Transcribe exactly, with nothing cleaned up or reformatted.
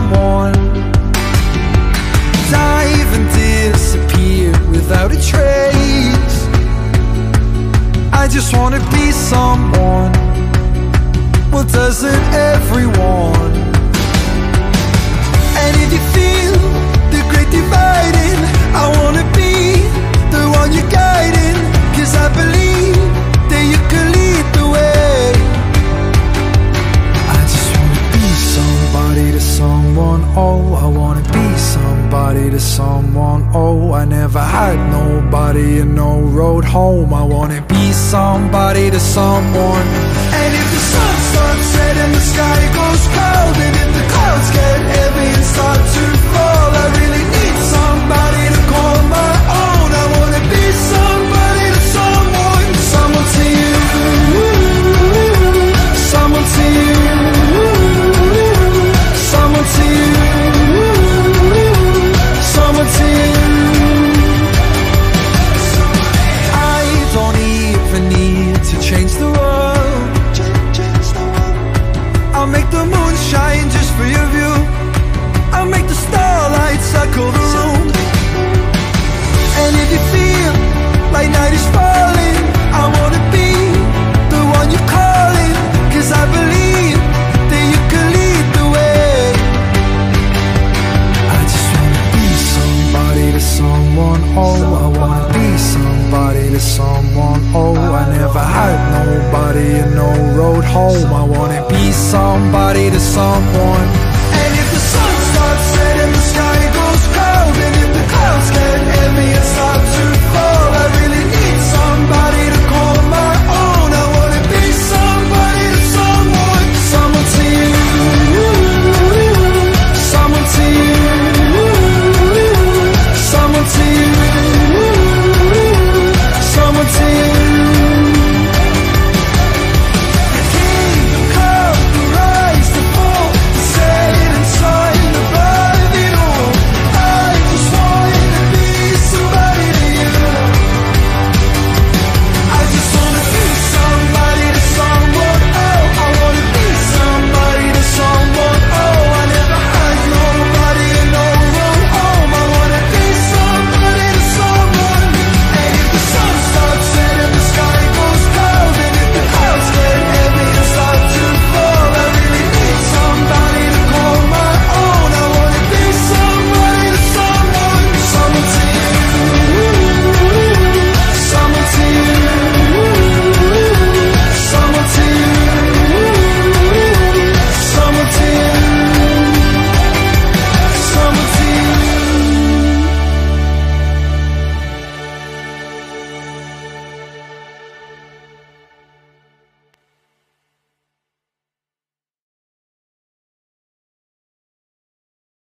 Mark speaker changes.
Speaker 1: someone. Dive and disappear without a trace. I just wanna be someone. Well, doesn't everyone? And if you feel the great dividing, I wanna be the one you're guiding. Cause I believe that you can lead the way. I just wanna be somebody to someone, oh. I wanna be somebody to someone, oh. I never had nobody and no road home. I wanna be somebody to someone. And if the sun starts setting and the sky goes cold, and if the clouds get heavy and start to fall, I really need somebody to call my own. I wanna be somebody to someone. Someone to you, someone to you, someone to you, someone to you. I don't even need to change the world. I'll make the moon shine just for your view. I'll make the starlight circle the room. And if you feel like night is falling, I wanna be the one you're calling. Cause I believe that you can lead the way. I just wanna be somebody to someone, oh. I wanna be somebody to someone, oh. I never had nobody and no road home. I wanna be somebody to someone.